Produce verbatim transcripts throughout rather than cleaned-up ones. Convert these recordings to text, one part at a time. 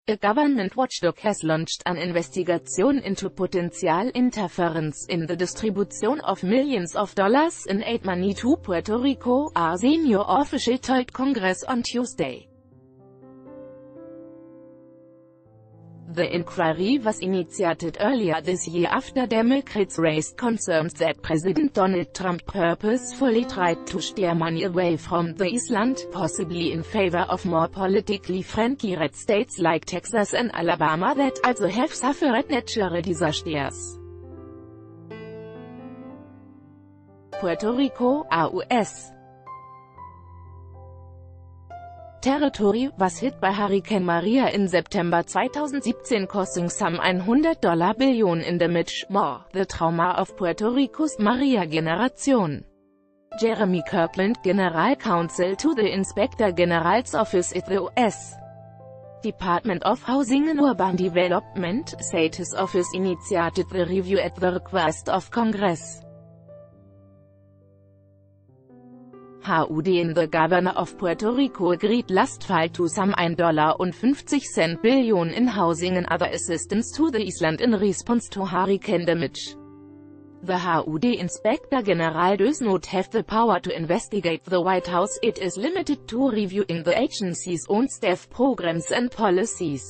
A government watchdog has launched an investigation into potential interference in the distribution of millions of dollars in aid money to Puerto Rico, a senior official told Congress on Tuesday. The inquiry was initiated earlier this year after Democrats raised concerns that President Donald Trump purposefully tried to steer money away from the island, possibly in favor of more politically friendly red states like Texas and Alabama that also have suffered natural disasters. Puerto Rico, a U S Territory, was hit by Hurricane Maria in September twenty seventeen, costing some one hundred billion dollars in damage, more, the trauma of Puerto Rico's Maria generation. Jeremy Kirkland, General Counsel to the Inspector General's office at the U S Department of Housing and Urban Development, said his office initiated the review at the request of Congress. H U D and the governor of Puerto Rico agreed last fall to some one dollar and fifty cents billion in housing and other assistance to the island in response to hurricane damage. The H U D Inspector General does not have the power to investigate the White House. It is limited to reviewing the agency's own staff programs and policies.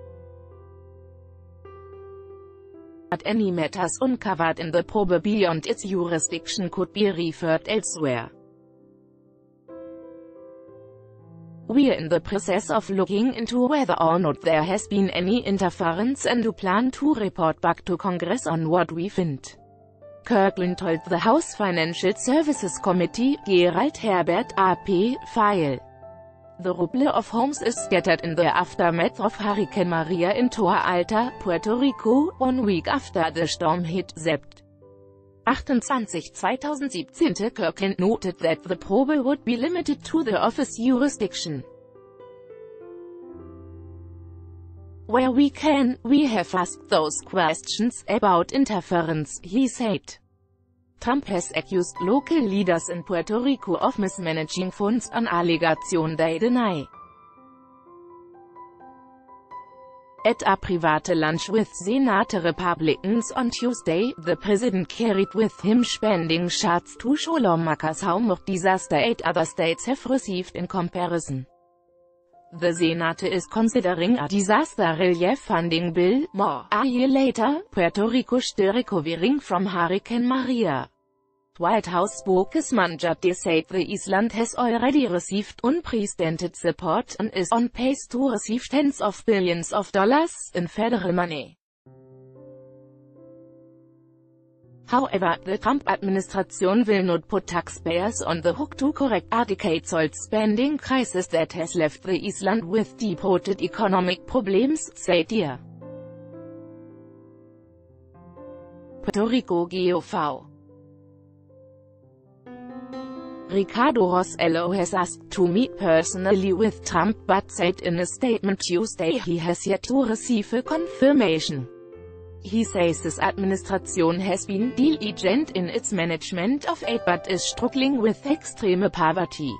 But any matters uncovered in the probe beyond its jurisdiction could be referred elsewhere. We are in the process of looking into whether or not there has been any interference and do plan to report back to Congress on what we find. Kirkland told the House Financial Services Committee, Gerald Herbert, A P, file. The rubble of homes is scattered in the aftermath of Hurricane Maria in Toa Alta, Puerto Rico, one week after the storm hit Sept. twenty-eighth, twenty seventeen. Kirkland noted that the probe would be limited to the office jurisdiction. Where we can, we have asked those questions about interference, he said. Trump has accused local leaders in Puerto Rico of mismanaging funds, an allegation they deny. At a private lunch with Senate Republicans on Tuesday, the president carried with him spending charts to show lawmakers how much disaster aid other states have received in comparison. The Senate is considering a disaster relief funding bill. More, a year later, Puerto Rico still recovering from Hurricane Maria. White House spokesman Judge said the island has already received unprecedented support and is on pace to receive tens of billions of dollars in federal money. However, the Trump administration will not put taxpayers on the hook to correct a decades-old spending crisis that has left the island with deep-rooted economic problems, said he. Puerto Rico Gov. Ricardo Rossello has asked to meet personally with Trump but said in a statement Tuesday he has yet to receive a confirmation. He says his administration has been diligent in its management of aid but is struggling with extreme poverty.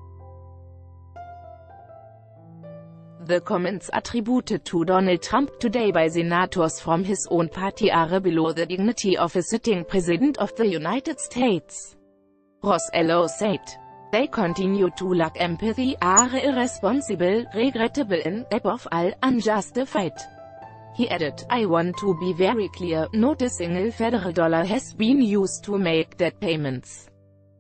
The comments attributed to Donald Trump today by senators from his own party are below the dignity of a sitting president of the United States. Rossello said, "They continue to lack empathy, are irresponsible, regrettable and, above all, unjustified." He added, "I want to be very clear, not a single federal dollar has been used to make debt payments.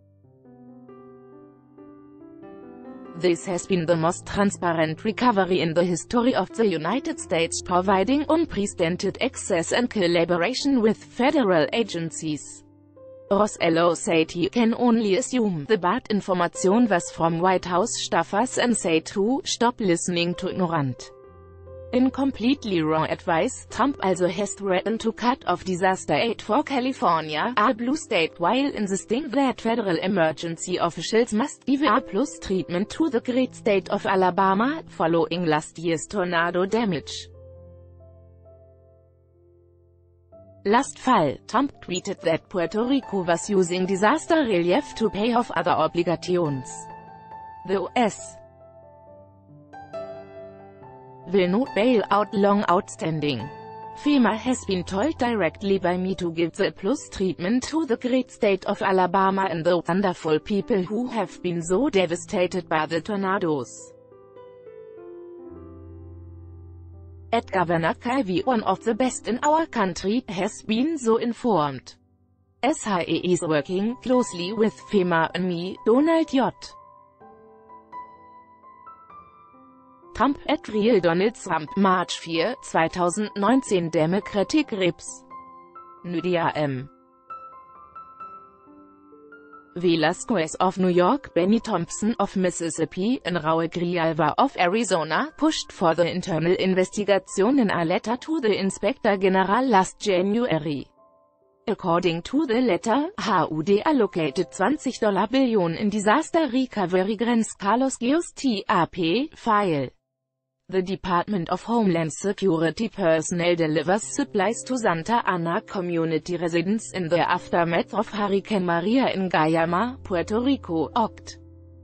This has been the most transparent recovery in the history of the United States, providing unprecedented access and collaboration with federal agencies." Rossello said he can only assume the bad information was from White House staffers and said to stop listening to ignorant, incompletely wrong advice. Trump also has threatened to cut off disaster aid for California, a blue state, while insisting that federal emergency officials must give A plus treatment to the great state of Alabama, following last year's tornado damage. Last fall, Trump tweeted that Puerto Rico was using disaster relief to pay off other obligations. The U S will not bail out long outstanding. FEMA has been told directly by me to give the plus treatment to the great state of Alabama and the wonderful people who have been so devastated by the tornadoes. Ed Governor Kyle, one of the best in our country, has been so informed. S H E is working closely with FEMA and me, Donald J. Trump at Real Donald Trump, March vier, zweitausendneunzehn Democratic Reps. Nydia M. Velasquez of New York, Benny Thompson of Mississippi, and Raul Grijalva of Arizona, pushed for the internal investigation in a letter to the Inspector General last January. According to the letter, H U D allocated twenty billion in disaster recovery grants. Carlos Gios T A P, file. The Department of Homeland Security personnel delivers supplies to Santa Ana community residents in the aftermath of Hurricane Maria in Guayama, Puerto Rico, Oct.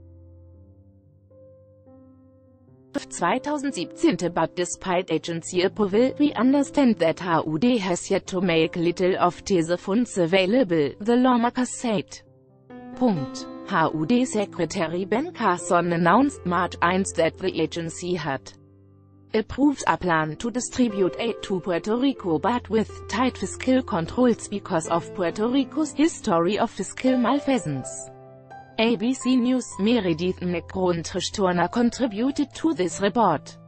twenty seventeen. But despite agency approval, we understand that H U D has yet to make little of the funds available, the lawmaker said. Punkt. H U D Secretary Ben Carson announced March first that the agency had approved a plan to distribute aid to Puerto Rico, but with tight fiscal controls because of Puerto Rico's history of fiscal malfeasance. A B C News' Meredith McGraw-Turner contributed to this report.